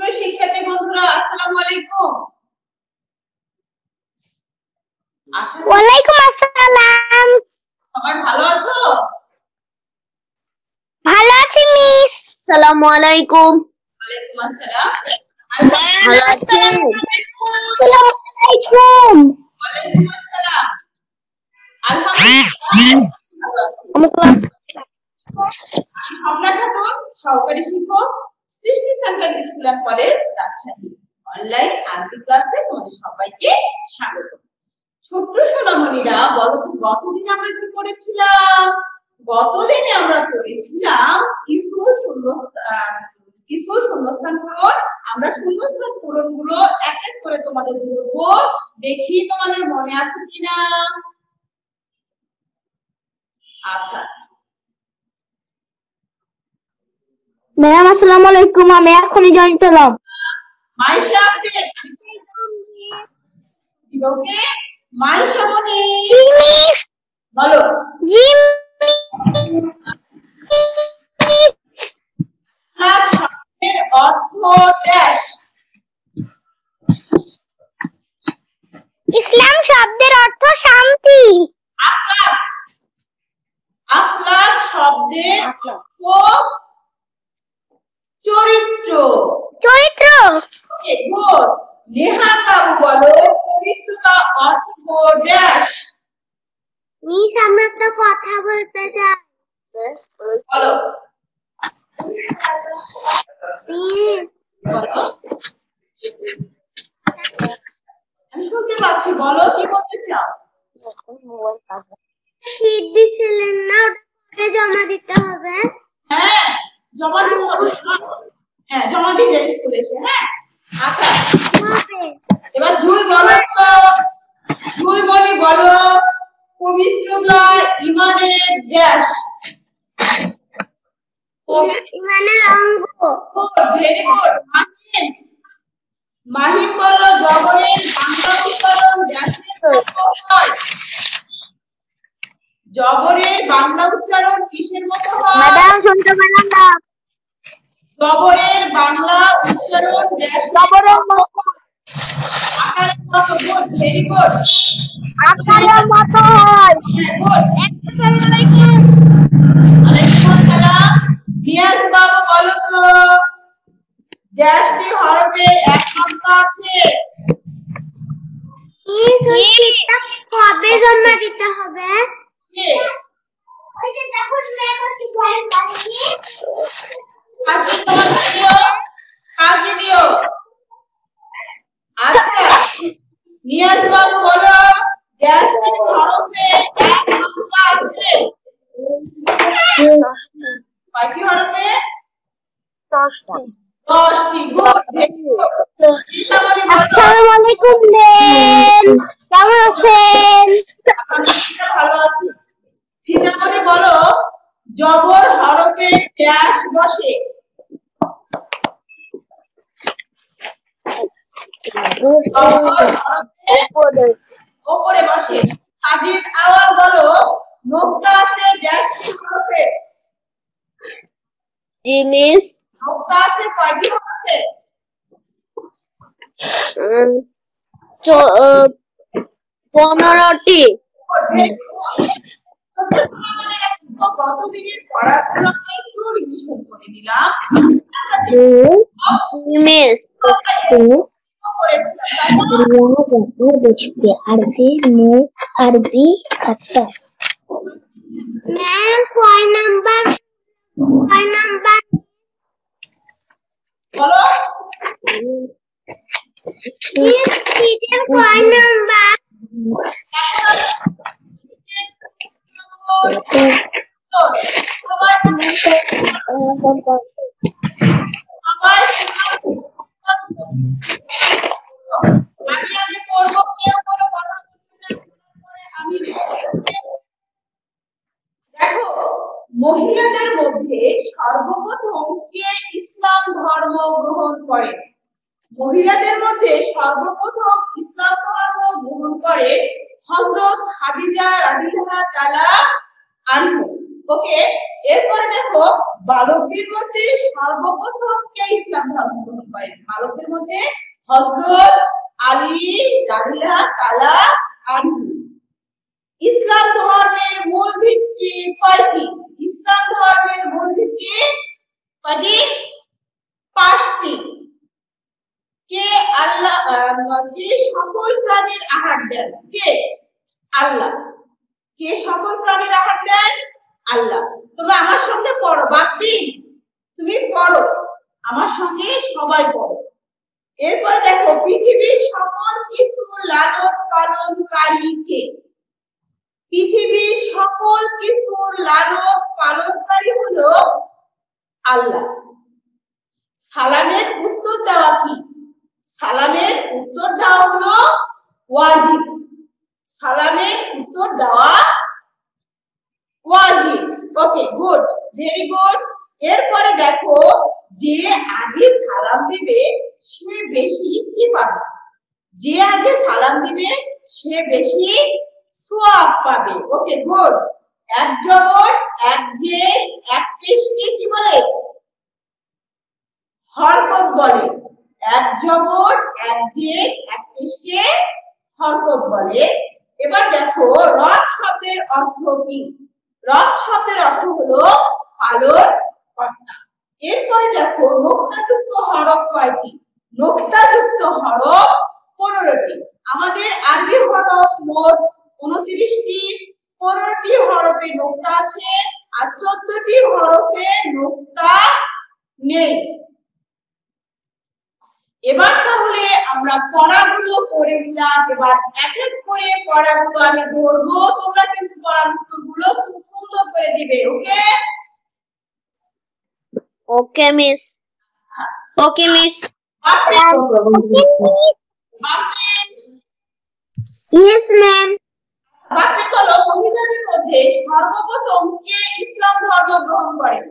সুপ্রিয় শিক্ষার্থী বন্ধুরা, আসসালামু আলাইকুম। ওয়ালাইকুম আসসালাম। সবাই ভালো আছো? ভালো আছি মিস। আসসালামু আলাইকুম। ওয়ালাইকুম আসসালাম। ভালো আছেন? আসসালামু আলাইকুম। ওয়ালাইকুম আসসালাম। আলহামদুলিল্লাহ ভালো আছি। আমি স্বপ্না খাতুন, সহকারী শিক্ষক, সৃষ্টি central school and college, Rajshahi. Online আরবি ক্লাসে তোমাদের সবাইকে স্বাগত। ছোট্ট সোনামণিরা, বলো তো গতদিন আমরা কি করেছিলাম? গতদিনে আমরা করেছিলাম কিছু শূন্যস্থান পূরণ। আমরা শূন্যস্থান পূরণ গুলো এক এক করে তোমাদের বলবো, দেখি তোমাদের মনে আছে কিনা। আচ্ছা ম্যাম আসসালামু আলাইকুম। আমি এখনই জয়েন করলাম। Maisha update okay. Maisha Moni miss বলো। জি শব্দের অর্থ ড্যাশ। ইসলাম শব্দের অর্থ শান্তি। আখলাক। আখলাক শব্দের অর্থ চরিত্র। চরিত্র। Okay good. নেহান বাবু বলো, পবিত্রতা অর্থ ড্যাশ। মিস আমি একটা কথা বলতে চাই। বলো মিস বলো, আমি শুনতে পাচ্ছি, বলো কি বলতে চাও। শীত দিছিলেন না, ওটা জমা দিতে হবে। হ্যাঁ জমা দিতে হবে। হ্যাঁ জমা দিয়ে যাই স্কুলে এসে। হ্যাঁ আচ্ছা এবার জুই বলো তো, জুই মনি বলো, পবিত্রতা ইমানের ড্যাশ। ইমানের অঙ্গ। Very good. মাহিম বলো, জবরের বাংলা উচ্চারণ ড্যাশের মতো হয়। জবরের বাংলা উচ্চারণ কিসের মতো হয়? ম্যাডাম শুনতে পেলাম না। জবরের বাংলা উচ্চারণ ড্যাশের মতো। আকারের মতো। Good, very good. আকারের মতো হয়। গুড। আসসালামু আলাইকুম। ওয়ালাইকুম আসসালাম। নিয়াজ বাবু বলো তো, ড্যাশটি হরফে এক সংখ্যা আছে। শীতটা কবে জমা দিতে হবে? কে? ওই যে দেখো ম্যাম হচ্ছে জয়েন করেনি। আজকে জমা দিও, কালকে দিও। আচ্ছা নিয়াজ বাবু বলো, ড্যাশটি হরফে এক সংখ্যা আছে। কয়টি হরফে? 10টি। Good, very good. আসসালামু আলাইকুম ম্যাম, কেমন আছেন? ভালো আছি। ফিজামনি বলো, জবর হরফে ড্যাশ বসে। জবর হরফে উপরে বসে। সাজিদ আওয়াল বলো, নোক্তা আছে ড্যাশ হরফে। জি মিস। নোক্তা আছে কয়টি হরফে? 15টি। গতদিনের পড়াগুলো আমরা একটু রিভিশন করে নিলাম। মিস আরবি খাতা। ম্যাম কয় নাম্বার বলো শীতের কয় নাম্বার? আমি আগে পড়বো, কেউ কোনো কথা বলছে না। আমি দেখো, মহিলাদের মধ্যে সর্বপ্রথম কে ইসলাম ধর্ম গ্রহণ করে? মহিলাদের মধ্যে সর্বপ্রথম ইসলাম ধর্ম গ্রহণ করে হযরত খাদিজা রাদিয়াল্লাহু তাআলা আনহা। ওকে, এরপরে দেখো বালকদের মধ্যে সর্বপ্রথম কে ইসলাম ধর্ম গ্রহণ করেন? বালকদের মধ্যে হযরত আলী রাদিয়াল্লাহু তাআলা আনহু। ইসলাম ধর্মের মূল ভিত্তি কয়টি? ইসলাম ধর্মের মূল ভিত্তি কয়টি? 5টি। কে আল্লাহ কে সকল প্রাণীর আহার দেন? কে? আল্লাহ। কে সকল প্রাণীর আহার দেন? আল্লাহ। তোমরা আমার সঙ্গে পড়ো, বাপ্পি তুমি পড়ো আমার সঙ্গে, সবাই পড়ো। এরপর দেখো পৃথিবীর সকল কিছু লালন পালনকারী কে? পৃথিবীর সকল কিছু লালন পালনকারী হলো আল্লাহ। সালামের উত্তর দেওয়া কি? সালামের উত্তর দেওয়া হলো ওয়াজিব। সালামের উত্তর দেওয়া ওয়াজিব। Okay, good, very good. এরপরে দেখো যে আগে সালাম দিবে সে বেশি কি পাবে? যে আগে সালাম দিবে সে বেশি সওয়াব পাবে। Okay, good. এক জবর এক জের এক পেশকে কি বলে? হরকত বলে। এক জবর এক জের এক পেশকে হরকত বলে। এবার দেখো রব শব্দের অর্থ কি? রব শব্দের অর্থ হলো পালন কর্তা। এরপরে দেখো নোক্তাযুক্ত হরফ কয়টি? নোক্তাযুক্ত হরফ 15টি। আমাদের আরবি হরফ মোট 29টি। 15টি হরফে নোক্তা আছে আর 14টি হরফে নোক্তা নেই। এবার তাহলে আমরা পড়াগুলো পড়ে নিলাম। এবার এক এক করে পড়াগুলো আমি ধরবো, তোমরা কিন্তু পড়ার উত্তরগুলো খুব সুন্দর করে দিবে। Okay? Okay miss. Okay miss. Yes ma'am. বাকি হলো মহিলাদের মধ্যে সর্বপ্রথম কে ইসলাম ধর্ম গ্রহণ করেন?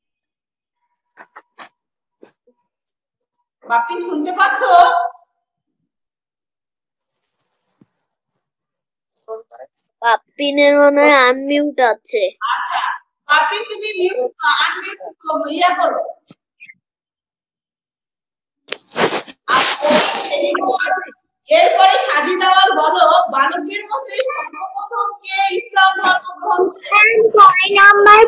বাপি শুনতে পাচ্ছ? বাপ্পিনের মনে হয় আনমিউট আছে। আচ্ছা বাপি তুমি মিউট আনমিউট ইয়া করো। এরপরে সাজিদাওয়াল বলো বালকদের মধ্যে সর্বপ্রথম কে ইসলাম ধর্ম গ্রহণ করেন? 6 নাম্বার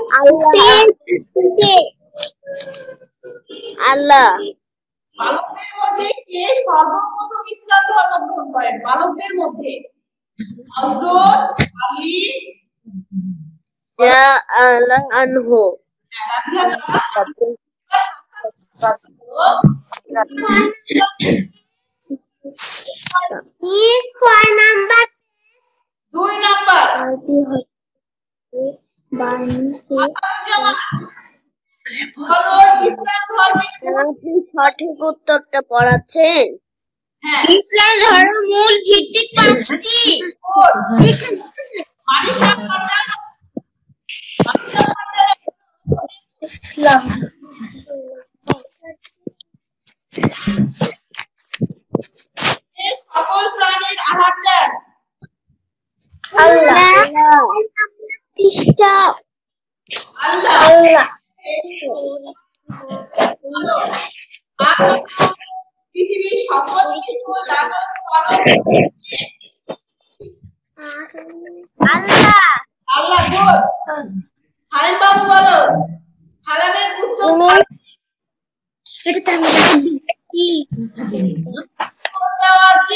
আল্লাহ। বালকদের মধ্যে কে সর্বপ্রথম ইসলাম ধর্ম গ্রহণ করেন? বালকদের মধ্যে হযরত আলী আনহু। কয় নাম্বার? 2 নাম্বার। ইসলাম ধর্মের সঠিক উত্তরটা পড়াচ্ছেন? হ্যাঁ, ইসলাম ধর্ম মূল ভিত্তি 5টি। ইসলাম সকল প্রাণীর আহার দেন আল্লাহ। আল্লাহ। পৃথিবীর সকল কিছু লালন পালন আল্লাহ। আল্লাহ। গুড। হাইম বাবু বলো সালামের উত্তর দেওয়া কি?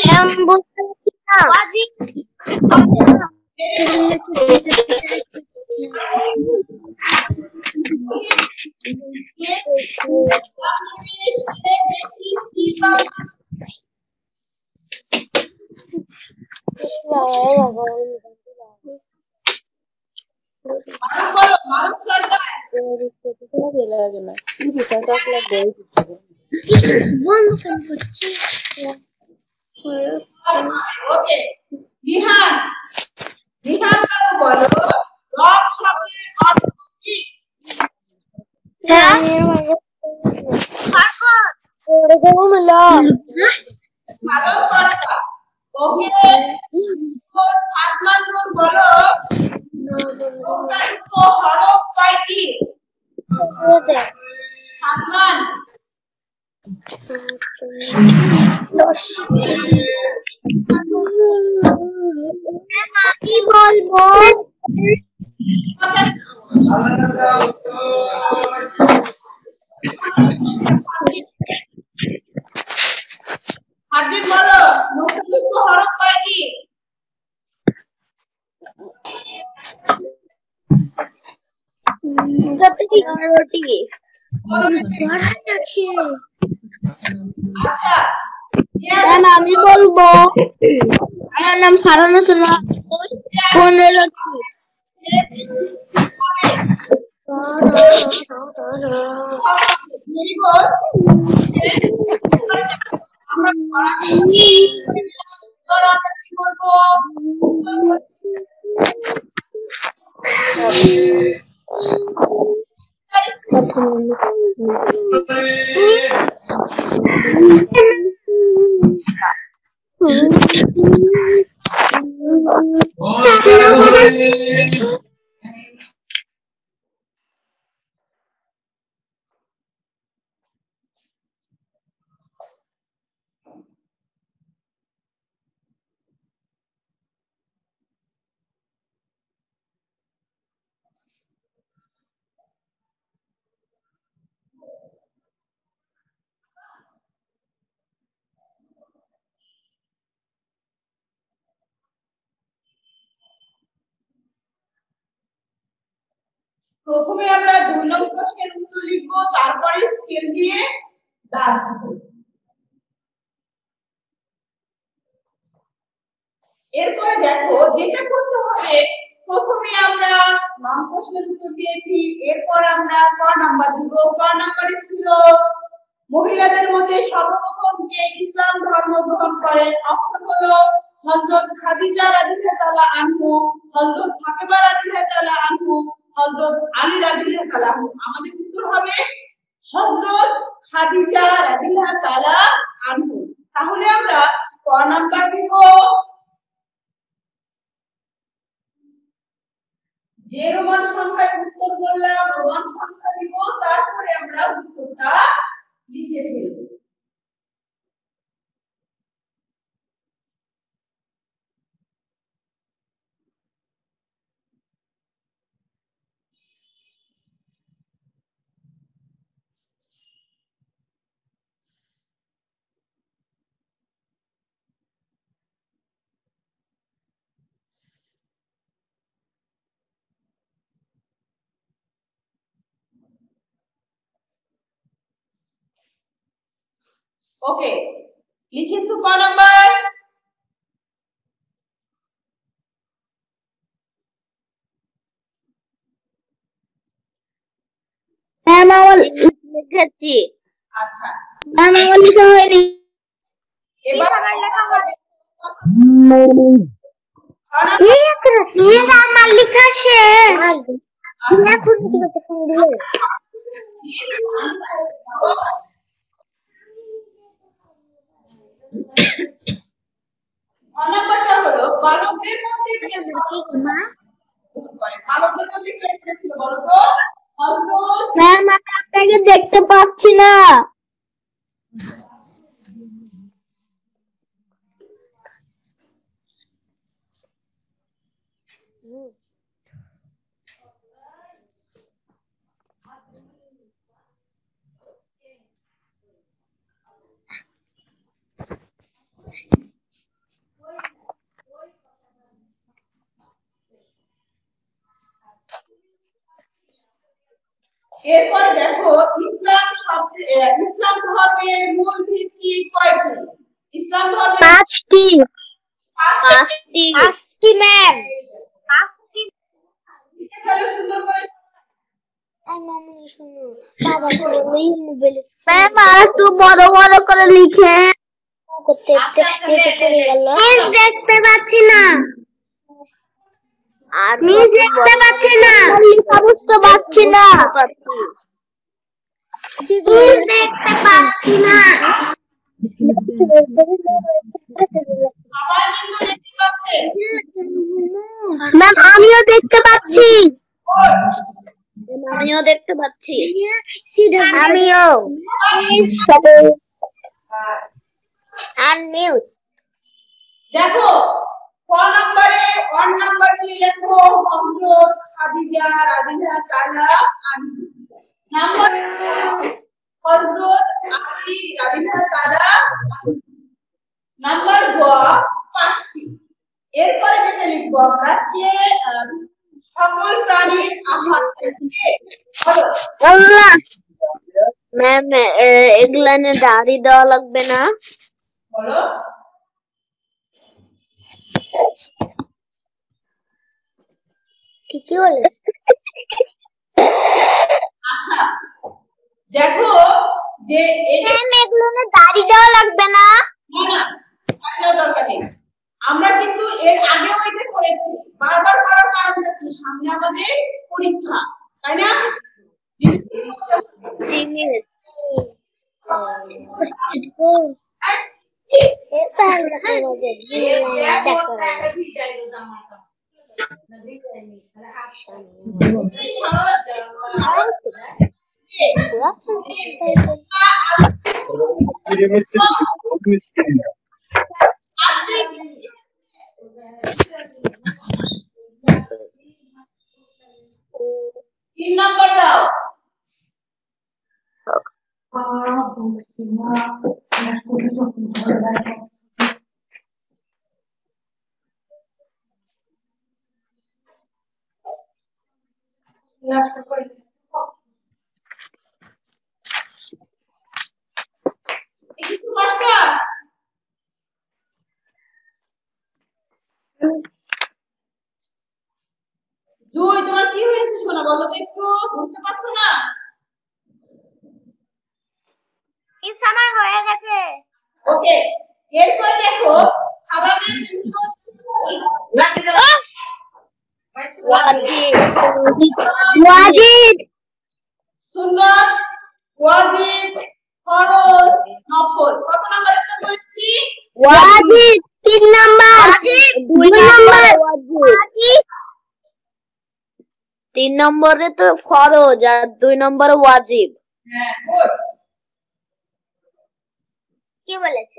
ওকে নিহান নিহান বাবু বলো রব শব্দের অর্থ কি? ভালো কথা। ওকে সাদমান নূর বলো নোক্তাযুক্ত হরফ কয়টি? সাতমান। আমি বলবো হাজির বলো, নোক্তাযুক্ত হরফ কয়টি? আচ্ছা, ম্যাম আমি বলবো আমার নাম ফারানা সোনা 15টি। Very good. আমরা কি বলবো? প্রথমে আমরা 2 নং প্রশ্নের উত্তর লিখব, তারপরে স্কেল দিয়ে দাগ দিব। এরপরে দেখো যেটা করতে হবে, প্রথমে আমরা নং প্রশ্নের উত্তর দিয়েছি, এরপর আমরা ক নাম্বার দিব। ক নাম্বারে ছিল মহিলাদের মধ্যে সর্বপ্রথম কে ইসলাম ধর্ম গ্রহণ করেন? অপশন হলো হযরত খাদিজা রাদিয়াল্লাহু তাআলা আনহু, হযরত ফাতেমা রাদিয়াল্লাহু তাআলা আনহু, হযরত আলী রাদিয়াল্লাহু তাআলা আনহু। আমাদের উত্তর হবে হযরত খাদিজা রাদিয়াল্লাহু তাআলা আনহু। তাহলে আমরা ক নাম্বার দিব। যে রোমান সংখ্যায় উত্তর বললাম রোমান সংখ্যা দিব, তারপরে আমরা উত্তরটা লিখে ফেলব। ওকে, লিখেছো ক নাম্বার? ম্যাম আমার লিখেছি। আচ্ছা, ম্যাম আমার লেখা হয়নি। এবার আমার লেখা শেষ। এখন নাম্বারটা হলো বালকদের মধ্যে কে বালকদের মধ্যে কে ছিল বলো তো? হযরত ম্যাম আমি আপনাকে দেখতে পাচ্ছি না। এরপর দেখো ইসলাম শব্দ ইসলাম ধর্মের মূল ভিত্তি কয়টি? ইসলাম ধর্মের 5টি। 5টি ম্যাম। লিখে ফেলো সুন্দর করে। ম্যাম আর একটু বড় বড় করে লিখে। দেখতে পাচ্ছি না। আমি দেখতে পাচ্ছি না। লেখা বুঝতে পারছি না। দেখতে পাচ্ছি না। সবাই কিন্তু দেখতে পাচ্ছে পাচ্ছে? ম্যাম আমিও দেখতে পাচ্ছি। আমিও দেখতে পাচ্ছি। আমিও। আনমিউট। দেখো ক নম্বরে 1 নাম্বার কি লেখো? হযরত খাদিজা রাদিয়াল্লাহু তাআলা আনহু। নাম্বার হযরত আলী রাদিয়াল্লাহু তাআলা আনহু। নাম্বার গ 5টি। এরপরে যেটা লিখবো আমরা কে সকল প্রাণীর আহার কে? বলো। আল্লাহ। ম্যাম এগুলানে দাড়ি দেওয়া লাগবে না? বলো। ঠিকই বলেছে। আচ্ছা দেখো যে এটা ম্যাম এগুলোনে দাড়ি দেওয়া লাগবে না? না না আর যাওয়ার দরকার নেই। আমরা কিন্তু এর আগেও এটা করেছি। বারবার করার কারণটা কি? সামনে আমাদের পরীক্ষা, তাই না? তিন নম্বর দাও। একটু কষ্ট। জয় তোমার কি হয়েছে শোনা, বলো তো একটু, বুঝতে পারছো না? মিস আমার হয়ে গেছে। ওকে এরপর দেখো সালামের সুন্নত ওয়াজিব। সুন্নত ওয়াজিব ফরজ নফল। কত নাম্বার উত্তর বলেছি? ওয়াজিব 3 নাম্বার। 2 নাম্বার ওয়াজিব। 3 নম্বরে তো ফরজ আর 2 নম্বরে ওয়াজিব। হ্যাঁ গুড। কি বলেছে?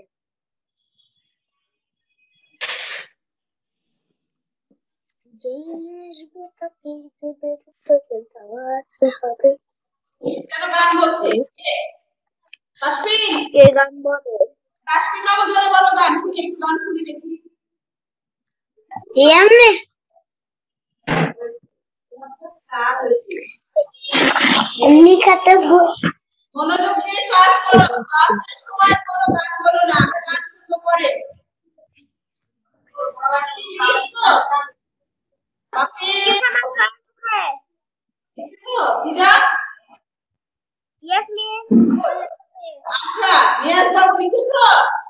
কেন গান হচ্ছে? তাসফিন কে গান বলে? তাসফিন বাবু জোরে বলো, গান শুনি, একটু গান শুনি দেখি। এমনে এমনি খাতে মনোযোগ দিয়ে ক্লাস করো, ক্লাসের সময় কোনো গান বলো না, আমরা গান শুনবো পরে। আপনি লিখেছো দিদা? Yes miss. আচ্ছা নিয়াজ বাবু লিখেছো?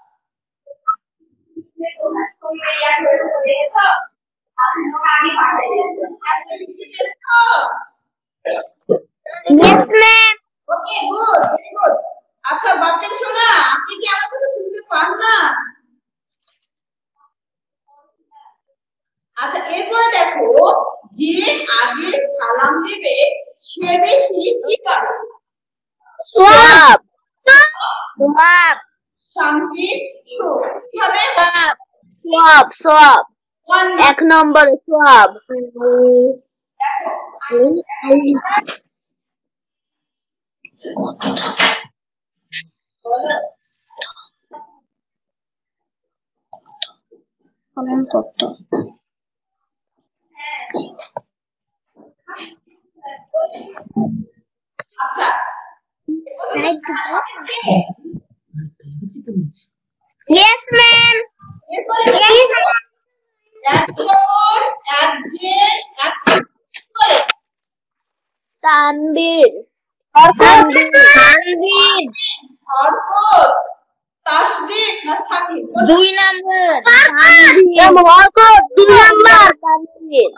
লিখতে পেরেছো? Yes ma'am. Okay good, very good. আচ্ছা বাপের শোনা, আপনি কি আমার কথা শুনতে পান না? আচ্ছা এরপরে দেখো যে আগে সালাম দেবে সে বেশি কি পাবে? সওয়াব। সওয়াব। শান্তি সুখ। কি হবে? সওয়াব সওয়াব। 1 1 নম্বরে সওয়াব। কত? আচ্ছা ইয়েস ম্যাম। এরপরে এক নম্বর এক যে এক বলে তানবীর। তানভীর। হরকত তাসদীদ না সাকিব? 2 নাম্বার। তানবীর। হরকত 2 নাম্বার। তানবীর।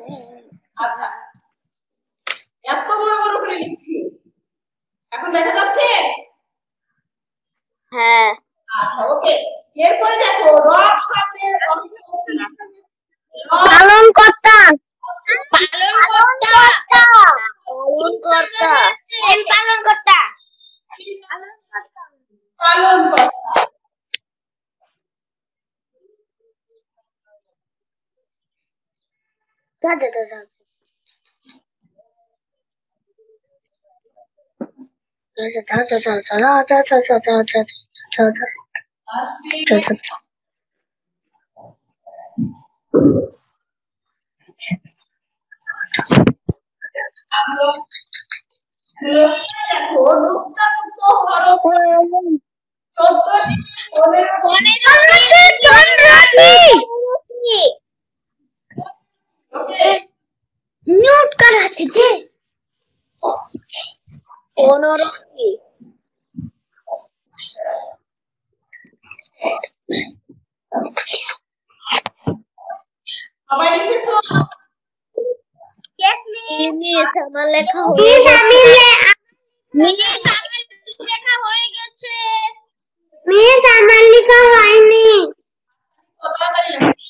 আচ্ছা, এত বড় বড় করে লিখছি, এখন দেখা যাচ্ছে? হ্যাঁ। আচ্ছা, ওকে। এরপরে দেখো রব শব্দের অর্থ কি? পালন কর্তা পালনকর্তা। পালন কর্তা পালন কর্তা। আসবে দেখো নুক্তাযুক্ত হরফ 14টি 15টি। ওকে, নোট করা আছে যে 15টি। সবাই লিখেছো? মিস আমার লেখা হয়ে গেছে। মিস আমার লেখা হয়নি। তাড়াতাড়ি লেখো।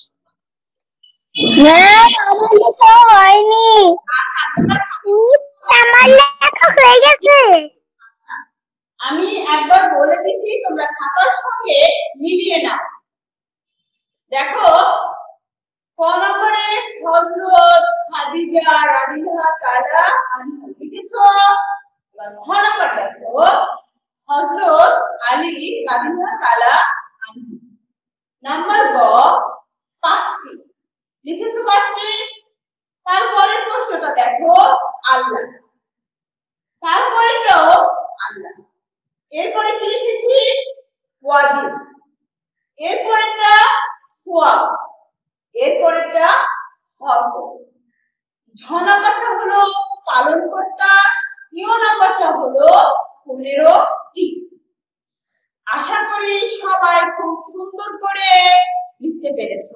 ম্যাম আমার লেখা হয়নি। আচ্ছা, তোমরা আমার লেখা হয়ে গেছে। আমি একবার বলে দিচ্ছি, তোমরা খাতার সঙ্গে মিলিয়ে নাও। দেখো, ক নম্বরে হযরত, খাদিজা, রাদিহা, তালা, আনহু লিখেছো। এবার খ নম্বর দেখো, হযরত আলী, রাদিহা, তালা, আনহু। নাম্বার গ 5টি লিখেছো, 5টি। তারপরের প্রশ্নটা দেখো, আল্লাহ। তারপরেটাও আল্লাহ। এরপরে কি লিখেছি? ওয়াজিব। এরপরেরটা সোয়াব। এরপরেরটা হক। ঝ নাম্বারটা হলো পালন কর্তা, ইয় নাম্বারটা হলো 15টি। আশা করি সবাই খুব সুন্দর করে লিখতে পেরেছো।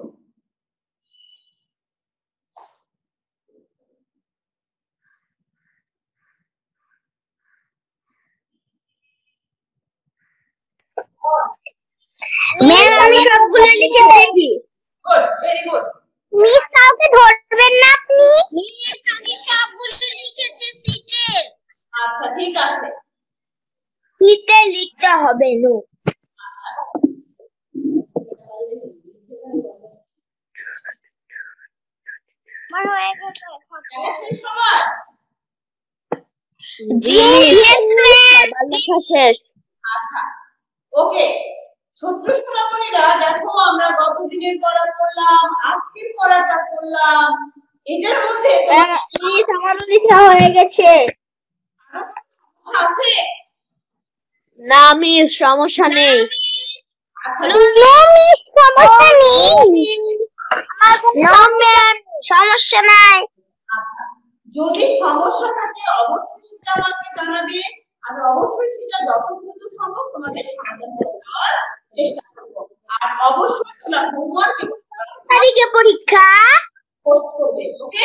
ম্যাম আমি সবগুলো লিখেছি। Good, very good. মিস কাউকে ধরবেন না আপনি? মিস আমি সবগুলো লিখেছি সিটে। আচ্ছা, ঠিক আছে। শীতে লিখতে হবে নো। আচ্ছা, আমার হয়ে গেছে। লেখা শেষ সবার? জি মিস সবার লেখা শেষ। আচ্ছা, ওকে। ছোট্ট সোনামণিরা, দেখো আমরা গত দিনের পড়া করলাম, আজকের পড়াটা করলাম। এটার মধ্যে মিস আমার লেখা হয়ে গেছে। আরো কোনো আছে? না মিস সমস্যা নেই। আচ্ছা, নো মিস সমস্যা নেই। নো ম্যাম সমস্যা নাই। আচ্ছা, যদি সমস্যা থাকে অবশ্যই সেটা আমাকে জানাবে। আমি অবশ্যই সেটা যত দ্রুত সম্ভব তোমাদের সমাধান করে দেওয়ার চেষ্টা করব। আর অবশ্যই তোমরা হোমওয়ার্ক তারিখে পরীক্ষা? পোস্ট করবে। ওকে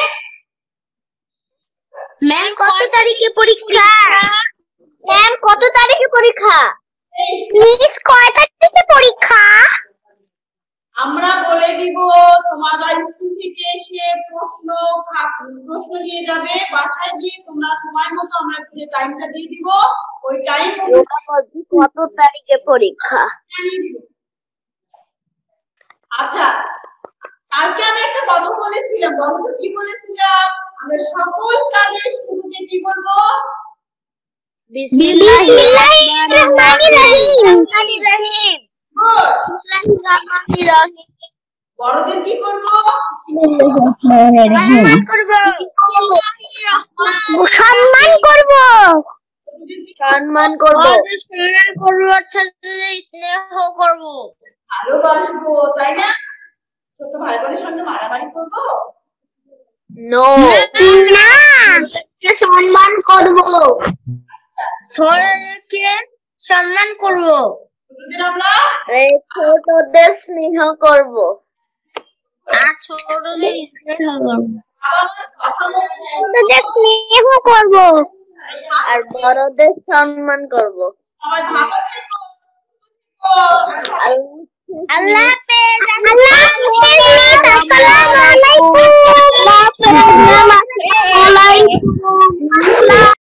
ম্যাম কত তারিখে পরীক্ষা? ম্যাম কত তারিখে পরীক্ষা? মিস কয় তারিখে পরীক্ষা? আমরা বলে দিব। তোমরা স্কুল থেকে এসে প্রশ্ন নিয়ে যাবে, বাসায় গিয়ে তোমরা সময় মতো আমরা যে টাইমটা দিয়ে দিব ওই টাইম কত তারিখে পরীক্ষা? জানিয়ে দিব। আচ্ছা, কালকে আমি একটা কথা বলেছিলাম, বলো তো কি বলেছিলাম? আমরা সকল কাজের শুরুতে কি বলবো? বিসমিল্লাহিররহমানিররহিম। বড়দের কি করব? সম্মান করব। সম্মান করব। সম্মান করব। সম্মান করবো, ছেলেদের স্নেহ করবো, ভালোবাসবো, তাই না? ছোট ভাই বোনের সঙ্গে মারামারি করব? নো না সম্মান করব। আচ্ছা, ছোটদেরকে সম্মান করবো, ছোটদের আমরা ছোটদের স্নেহ করব। আর ছোটদের স্নেহ করবো। বাবা মার কথা মতো ছোটদের স্নেহ করব আর বড়দের সম্মান করব। সবাই ভালো থেকো। আল্লাহ হাফেজ। আল্লাহ হাফেজ। আসসালামু আলাইকুম।